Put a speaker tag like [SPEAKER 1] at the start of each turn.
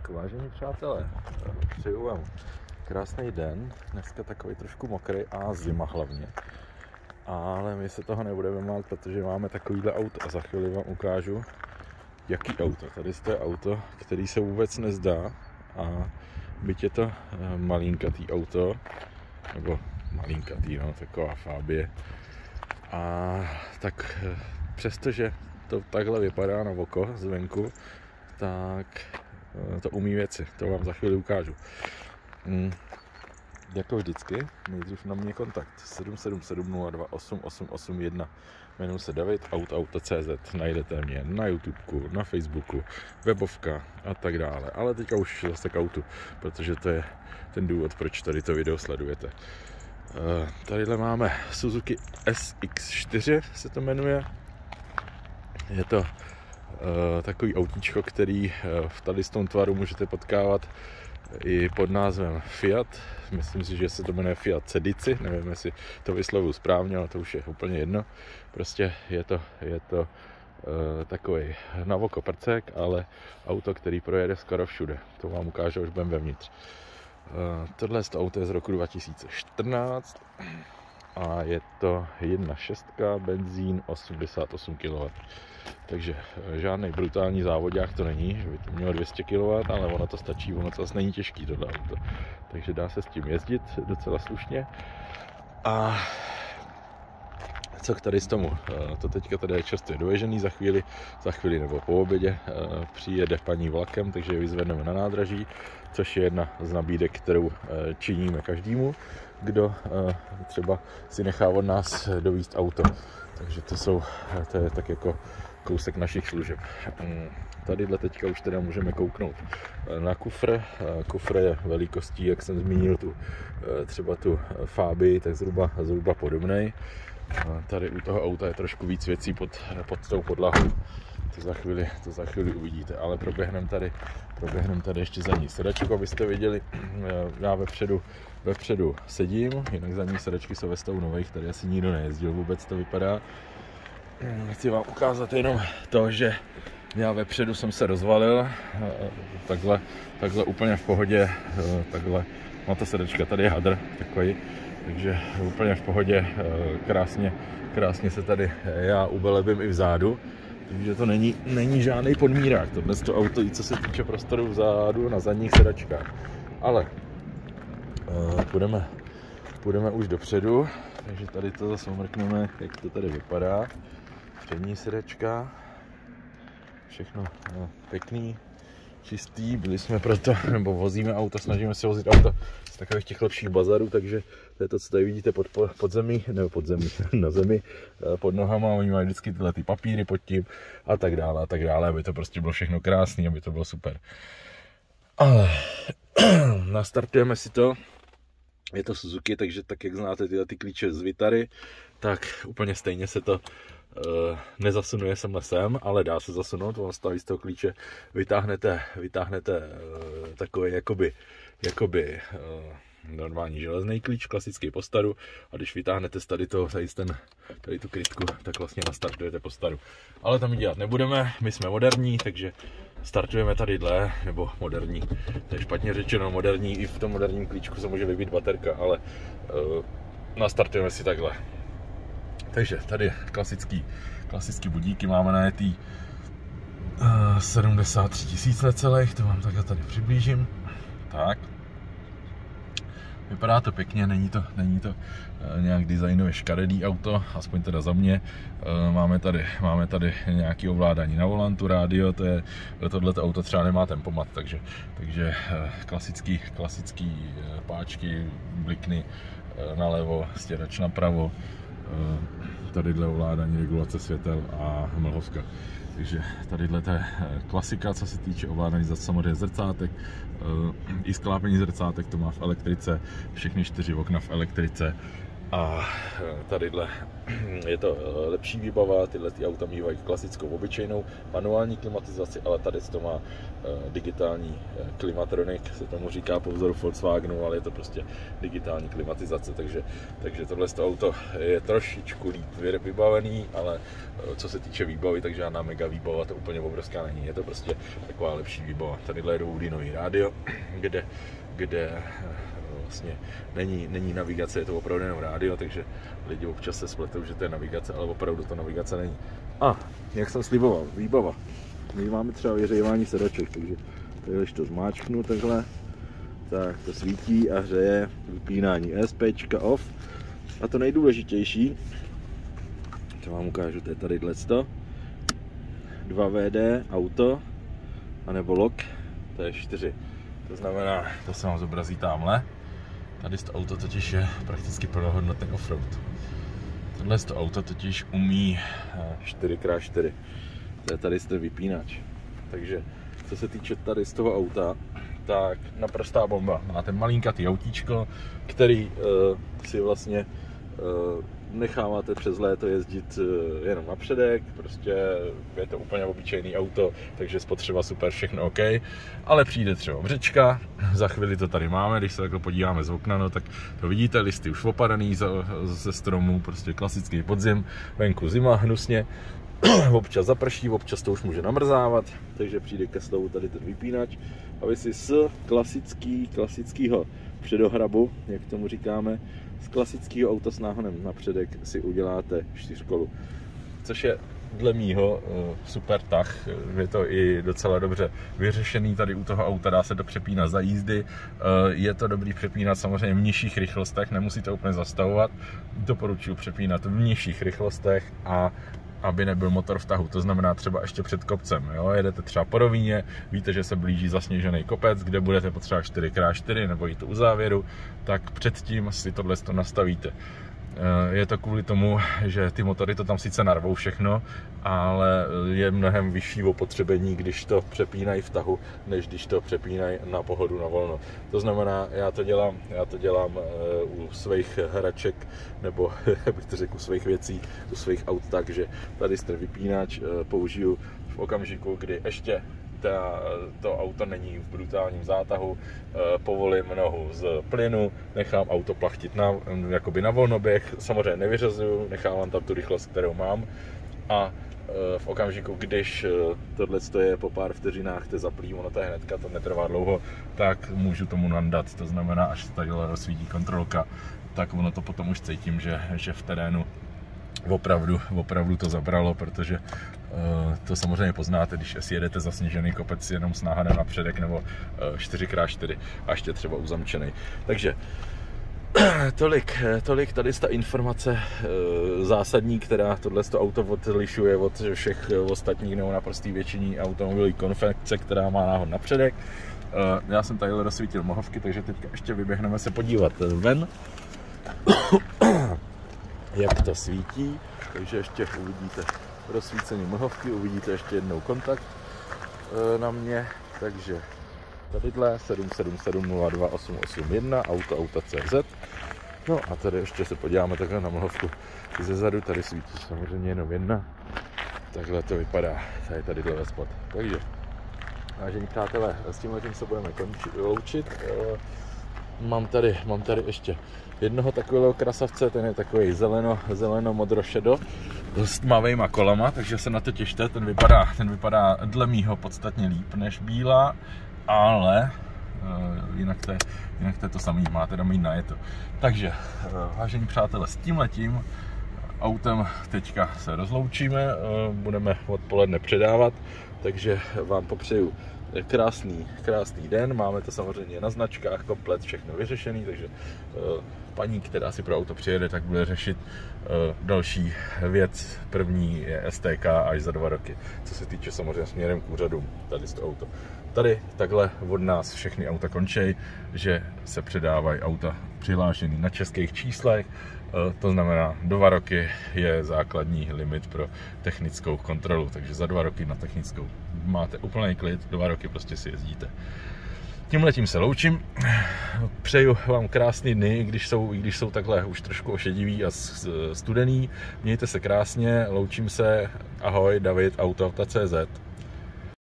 [SPEAKER 1] Tak, vážení přátelé, přeju vám krásný den. Dneska takový trošku mokrý a zima hlavně. Ale my se toho nebudeme mát, protože máme takovýhle auto a za chvíli vám ukážu, jaký auto. Tady je auto, který se vůbec nezdá a byť je to malinkatý auto, nebo malinkatý, no, taková Fabie. A tak přestože to takhle vypadá na oko zvenku, tak to umí věci, to vám za chvíli ukážu. Jako vždycky, nejdřív na mě kontakt 777 02 8881. Jmenuji se David, auto.cz, najdete mě na YouTubeku, na Facebooku, webovka a tak dále. Ale teďka už zase k autu, protože to je ten důvod, proč tady to video sledujete. Tadyhle máme Suzuki SX4, se to jmenuje. Je to takový autíčko, který v tady z tom tvaru můžete potkávat i pod názvem Fiat. Myslím si, že se to jmenuje Fiat Cedici, nevím, jestli to vyslovuju správně, ale to už je úplně jedno. Prostě je to takový na oko prcek, ale auto, který projede skoro všude. To vám ukážu, už budeme vevnitř. Tohle auto je z roku 2014 a je to 1.6 benzín 88 kW. Takže žádný brutální závodák to není, že by to mělo 200 kW, ale ono to stačí, ono to zase není těžký tohle auto. Takže dá se s tím jezdit docela slušně. A co k tady z tomu? To teďka tady je čerstvě doježený, za chvíli nebo po obědě přijede paní vlakem, takže ji vyzvedneme na nádraží, což je jedna z nabídek, kterou činíme každému, kdo třeba si nechá od nás dovízt auto. Takže to je tak jako kousek našich služeb. Tadyhle teďka už teda můžeme kouknout na kufr. Kufr je velikostí, jak jsem zmínil, třeba tu Fabii, tak zhruba podobnej. Tady u toho auta je trošku víc věcí pod tou podlahou. To za chvíli uvidíte, ale proběhneme tady ještě zadní sedačku, abyste viděli. Já vepředu sedím, jinak zadní sedačky jsou ve stavu nových, tady asi nikdo nejezdil, vůbec to vypadá. Chci vám ukázat jenom to, že já vepředu jsem se rozvalil, takhle úplně v pohodě, takhle, no ta sedačka, tady je hadr takový, takže úplně v pohodě, krásně se tady já ubelebím i vzadu, takže to není žádný podmírák, tohle to auto, i co se týče prostoru vzadu na zadních sedačkách. Ale půjdeme už dopředu, takže tady to zase omrkneme, jak to tady vypadá. Přední sedačka, všechno pěkný, čistý, byli jsme proto, nebo vozíme auto, snažíme se vozit auto z takových těch lepších bazarů, takže to je to, co tady vidíte na zemi, pod nohama, oni mají vždycky tyhle ty papíry pod tím a tak dále, aby to prostě bylo všechno krásný, aby to bylo super. Ale nastartujeme si to. Je to Suzuki, takže tak jak znáte tyhle ty klíče z Vitary, tak úplně stejně se to nezasunuje sem, ale dá se zasunout. On staví z toho klíče, vytáhnete takový jakoby normální železný klíč, klasický po staru, a když vytáhnete z tady tu krytku, tak vlastně nastartujete po staru. Ale tam dělat nebudeme, my jsme moderní, takže startujeme tadyhle, nebo moderní, to je špatně řečeno, moderní, i v tom moderním klíčku se může vybít baterka, ale nastartujeme si takhle. Takže tady klasický budíky, máme najetý 73 000 necelých, to vám takhle tady přiblížím. Tak. Vypadá to pěkně, není to nějak designově škaredý auto, aspoň teda za mě. Máme tady nějaké ovládání na volantu, rádio, tohleto auto třeba nemá tempomat, takže klasický páčky, blikny nalevo, stěrač napravo, tadyhle ovládání, regulace světel a mlhovka. Takže tadyhle je klasika, co se týče ovládání samozřejmě zrcátek, i sklápení zrcátek to má v elektrice, všechny 4 okna v elektrice A tadyhle je to lepší výbava, tyhle ty auta mývají klasickou obyčejnou manuální klimatizaci, ale tady to má digitální klimatronic, se tomu říká po vzoru Volkswagenu, ale je to prostě digitální klimatizace, takže tohle auto je trošičku líp vybavený, ale co se týče výbavy, tak žádná mega výbava to úplně obrovská není, je to prostě taková lepší výbava. Tadyhle je Audinový rádio, kde vlastně není navigace, je to opravdu jenom rádio, takže lidi občas se spletou, že to je navigace, ale opravdu to navigace není. A jak jsem sliboval, výbava. My máme třeba vyhřívání sedaček, takže když to zmáčknu takhle, tak to svítí a hřeje, vypínání ESPčka off. A to nejdůležitější, to vám ukážu, to je tady 2WD auto, anebo lock, to je 4. To znamená, to se vám zobrazí tamhle. Tady to auto totiž je prakticky plnohodnotný offroad. Tohle auto totiž umí 4x4. To je tady ten vypínač. Takže co se týče tady z toho auta, tak naprostá bomba. Máte malinkatý autíčko, který si vlastně necháváte přes léto jezdit jenom na předek, prostě je to úplně obyčejný auto, takže spotřeba super, všechno OK, ale přijde třeba břečka, za chvíli to tady máme, když se takhle podíváme z okna, no, tak to vidíte, listy už opadaný ze stromů, prostě klasický podzim, venku zima, hnusně, občas zaprší, občas to už může namrzávat, takže přijde ke slovu tady ten vypínač a vy si z klasického předohrabu, jak tomu říkáme, z klasického auta s náhonem na předek si uděláte 4kolu, což je dle mýho super tah, je to i docela dobře vyřešený tady u toho auta, dá se to přepínat za jízdy, je to dobrý přepínat samozřejmě v nižších rychlostech, nemusíte úplně zastavovat, doporučuji přepínat v nižších rychlostech a aby nebyl motor v tahu, to znamená třeba ještě před kopcem, jo? Jedete třeba po rovině, víte, že se blíží zasněžený kopec, kde budete potřebovat 4x4 nebo jít u závěru, tak předtím si tohle nastavíte. Je to kvůli tomu, že ty motory to tam sice narvou všechno, ale je mnohem vyšší opotřebení, když to přepínají v tahu, než když to přepínají na pohodu, na volno. To znamená, já to dělám u svých hraček, nebo bych to řekl u svých věcí, u svých aut tak, že tady ten vypínač použiju v okamžiku, kdy ještě to auto není v brutálním zátahu, povolím nohu z plynu, nechám auto plachtit jakoby na volnoběh, samozřejmě nevyřazuju, nechávám tam tu rychlost, kterou mám a v okamžiku, když tohle je po pár vteřinách te zaplí, ono to je hnedka, to netrvá dlouho, tak můžu tomu nandat, to znamená, až se tady rozsvítí kontrolka, tak ono to potom už cítím, že v terénu opravdu to zabralo, protože to samozřejmě poznáte, když si jedete zasněžený kopec jenom s náhadem na předek nebo 4x4 a ještě třeba uzamčený. Takže tolik tady ta informace zásadní, která tohleto auto odlišuje od všech ostatních nebo naprostý většině automobilové konfekce, která má náhod na předek. Já jsem tady rozsvítil mlhovky, takže teďka ještě vyběhneme se podívat ven, jak to svítí, takže ještě uvidíte rozsvícení mlhovky, uvidíte ještě jednou kontakt na mě, takže tadyhle 77702 auta.cz. No a tady ještě se podíváme takhle na mlhovku ze zadu, tady svítí samozřejmě jenom jedna, takhle to vypadá, tadyhle ve spod. Takže, vážení přátelé, s tímhletím se budeme loučit. Mám tady ještě jednoho takového krasavce, ten je takový zeleno-modro-šedo s tmavejma kolama, takže se na to těšte, ten vypadá dle mýho podstatně líp než bílá, ale jinak to je to samý, máte tam jít najeto. Takže, vážení přátelé, s tímhletím autem teďka se rozloučíme, budeme odpoledne předávat, takže vám popřeju krásný den, máme to samozřejmě na značkách, komplet všechno vyřešený, takže paní, která si pro auto přijede, tak bude řešit další věc. První je STK až za 2 roky, co se týče samozřejmě směrem k úřadům, tady to auto. Tady takhle od nás všechny auta končí, že se předávají auta přihlášený na českých číslech, to znamená 2 roky je základní limit pro technickou kontrolu, takže za 2 roky na technickou máte úplný klid, 2 roky prostě si jezdíte. Tímhletím se loučím. Přeju vám krásný dny, i když jsou takhle už trošku ošedivý a studený. Mějte se krásně, loučím se. Ahoj, David, auto.cz.